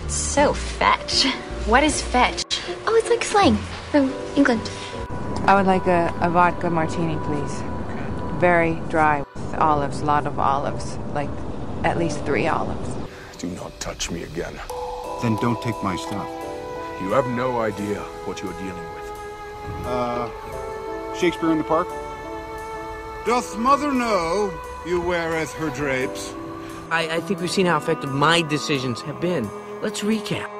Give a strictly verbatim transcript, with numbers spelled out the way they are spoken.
So fetch. What is fetch? Oh, it's like slang from England. I would like a, a vodka martini, please. Very dry, with olives, a lot of olives, like at least three olives. Do not touch me again. Then don't take my stuff. You have no idea what you're dealing with. Uh, Shakespeare in the Park? Doth mother know you weareth her drapes? I, I think we've seen how effective my decisions have been. Let's recap.